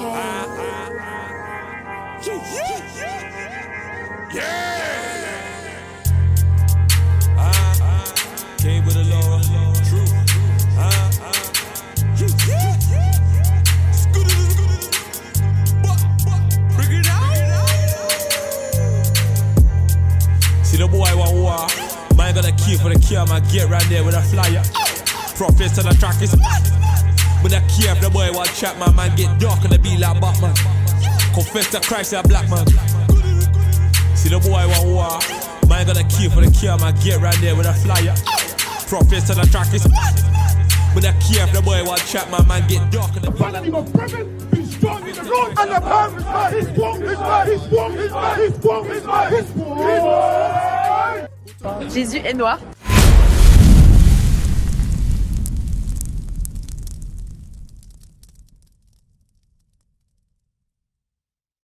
Came with a law, true. Bring it out. See the boy want war. Man got a key for the kill, man. Get right there with a flyer. Profits on the track is mad. But I care if the boy want chat, my man get dark and be like Batman. Confess to Christ, a black man. See the boy want war. Man got a key for the kill, man. Get right there with a flyer. Profits on the track is mad. But I care if the boy want chat, my man get dark and Finally, my brother, be strong in the road. And the power is mine. He's strong, he's mine. He's strong, he's mine. He's strong, he's mine. He's strong. Jésus est noir.